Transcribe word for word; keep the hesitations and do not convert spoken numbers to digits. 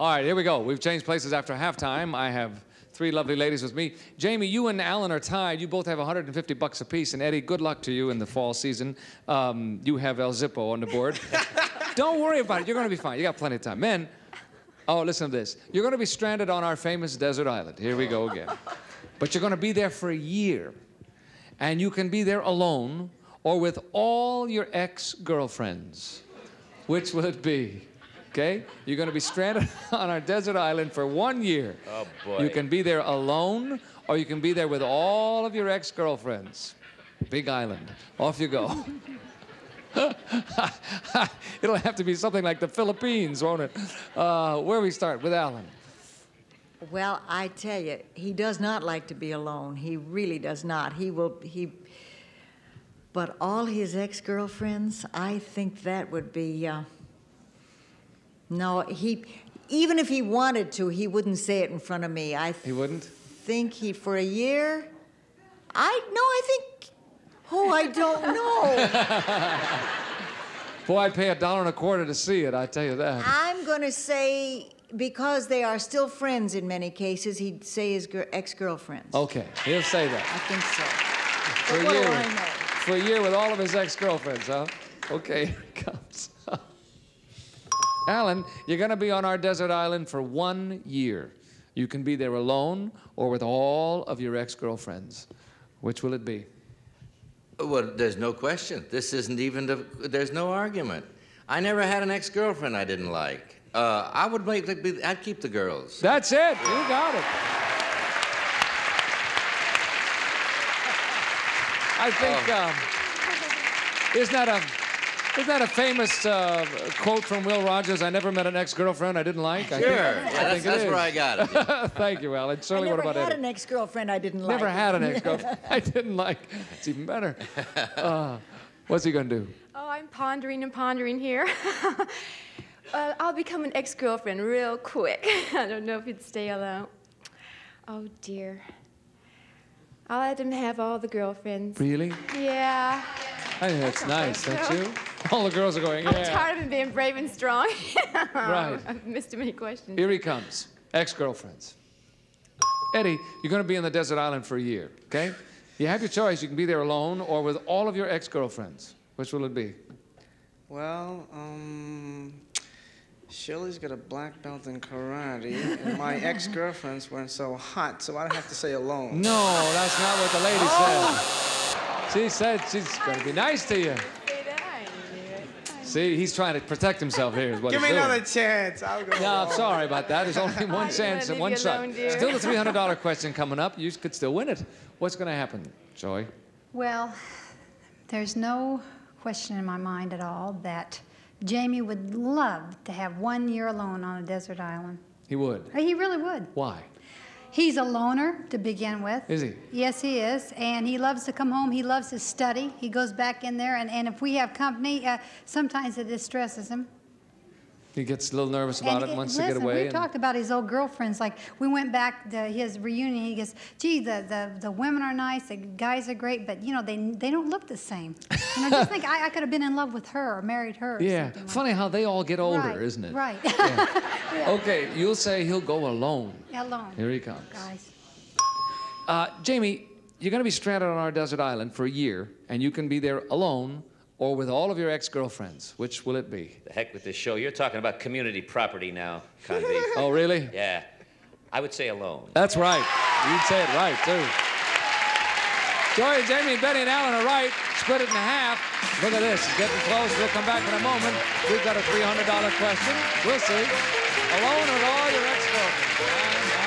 All right, here we go. We've changed places after halftime. I have three lovely ladies with me. Jamie, you and Alan are tied. You both have one hundred fifty bucks apiece. And Eddie, good luck to you in the fall season. Um, you have El Zippo on the board. Don't worry about it. You're going to be fine. You got plenty of time. Men, oh, listen to this. You're going to be stranded on our famous desert island. Here we go again. But you're going to be there for a year. And you can be there alone or with all your ex-girlfriends. Which will it be? Okay? You're going to be stranded on our desert island for one year. Oh, boy. You can be there alone, or you can be there with all of your ex-girlfriends. Big island. Off you go. It'll have to be something like the Philippines, won't it? Uh, where we start? With Alan. Well, I tell you, he does not like to be alone. He really does not. He will, he... But all his ex-girlfriends, I think that would be... Uh, No, he, even if he wanted to, he wouldn't say it in front of me. I He wouldn't? think he, for a year, I, no, I think, oh, I don't know. Boy, I'd pay a dollar and a quarter to see it, I tell you that. I'm going to say, because they are still friends in many cases, he'd say his ex-girlfriends. Okay, he'll say that. I think so. For But a what year, do I know? For a year with all of his ex-girlfriends, huh? Okay, here it comes. Alan, you're going to be on our desert island for one year. You can be there alone or with all of your ex-girlfriends. Which will it be? Well, there's no question. This isn't even, the, there's no argument. I never had an ex-girlfriend I didn't like. Uh, I would make, I'd keep the girls. That's it. You got it. I think, Oh. um, isn't that a... Isn't that a famous uh, quote from Will Rogers? I never met an ex-girlfriend I didn't like. I Sure. think, Yeah, I that's think it that's is. where I got it. Yeah. Thank you, Alan. Certainly, I never what about had Eddie? an ex-girlfriend I didn't like. Never had an ex-girlfriend I didn't like. It's even better. Uh, what's he gonna do? Oh, I'm pondering and pondering here. uh, I'll become an ex-girlfriend real quick. I don't know if he'd stay alone. Oh, dear. I'll let him have all the girlfriends. Really? Yeah. I think that's nice, think don't so. you? All the girls are going, I'm yeah. tired of him being brave and strong. Right. I've missed too many questions. Here he comes. Ex-girlfriends. Eddie, you're going to be on the desert island for a year, okay? You have your choice. You can be there alone or with all of your ex-girlfriends. Which will it be? Well, um, Shirley's got a black belt in karate, and my ex-girlfriends weren't so hot, so I'd have to say alone. No, that's not what the lady Oh. said. She said she's going to be nice to you. See, he's trying to protect himself here is what Give he's me doing. another chance. I'll go. No, I'm sorry about that. There's only one chance and one shot. alone, dear. Still the three hundred dollar question coming up. You could still win it. What's going to happen, Joy? Well, there's no question in my mind at all that Jamie would love to have one year alone on a desert island. He would. He really would. Why? He's a loner to begin with. Is he? Yes, he is. And he loves to come home. He loves to study. He goes back in there, and, and if we have company, uh, sometimes it distresses him. He gets a little nervous about And it, wants listen, to get away. we and- talked about his old girlfriends. Like, we went back to his reunion. He goes, gee, the, the, the women are nice, the guys are great, but, you know, they, they don't look the same. You know, just think, I, I could have been in love with her or married her or Yeah. something like Funny how they all get older, Right, isn't it? right. Yeah. Yeah. Okay, you'll say he'll go alone. Alone. Here he comes. Guys. Uh, Jamie, you're going to be stranded on our desert island for a year, and you can be there alone or with all of your ex-girlfriends. Which will it be? The heck with this show. You're talking about community property now, Convy. Oh, really? Yeah. I would say alone. That's right. You'd say it right, too. Joy, Jamie, Betty, and Alan are right. Split it in half. Look at this. It's getting close. We'll come back in a moment. We've got a three hundred dollar question. We'll see. Alone with all your ex-girlfriends.